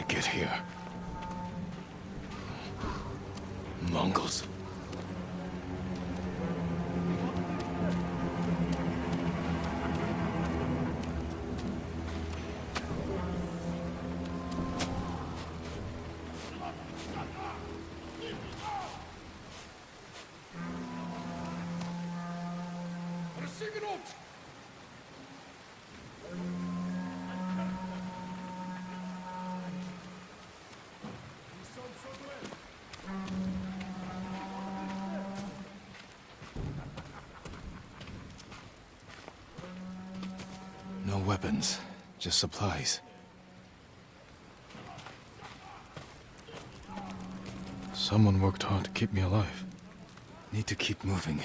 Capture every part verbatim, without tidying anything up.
get here? Mongols. No weapons, just supplies. Someone worked hard to keep me alive. Need to keep moving.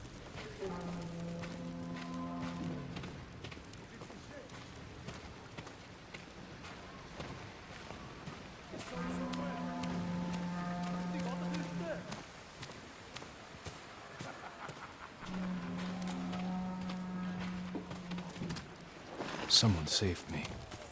Someone saved me.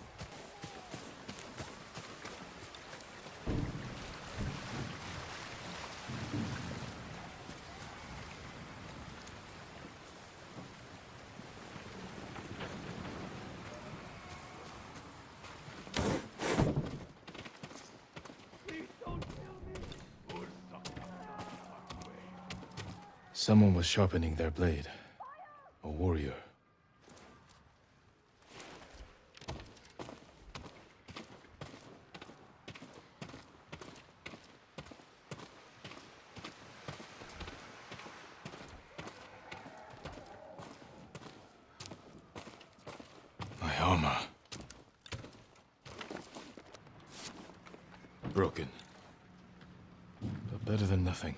Someone was sharpening their blade. A warrior. My armor. Broken. But better than nothing.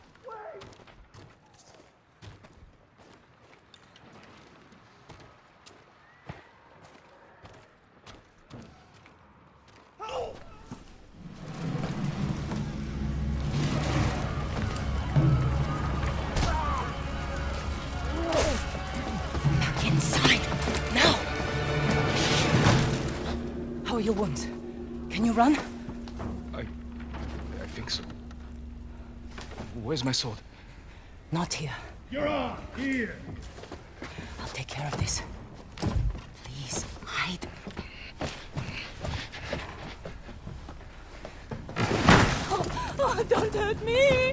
Your wounds. Can you run? I... I think so. Where's my sword? Not here. You're on! Here! I'll take care of this. Please, hide. Oh, oh don't hurt me!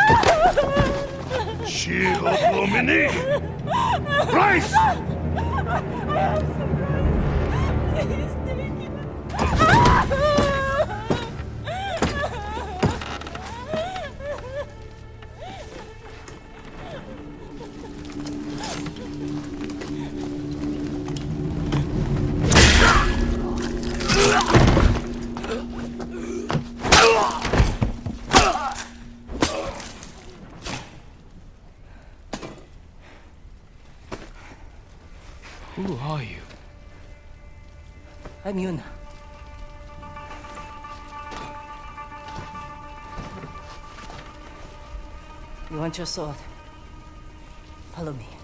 Shield Lumini! Rice! I have some rice. Please take it. Who are you? I'm Yuna. You want your sword? Follow me.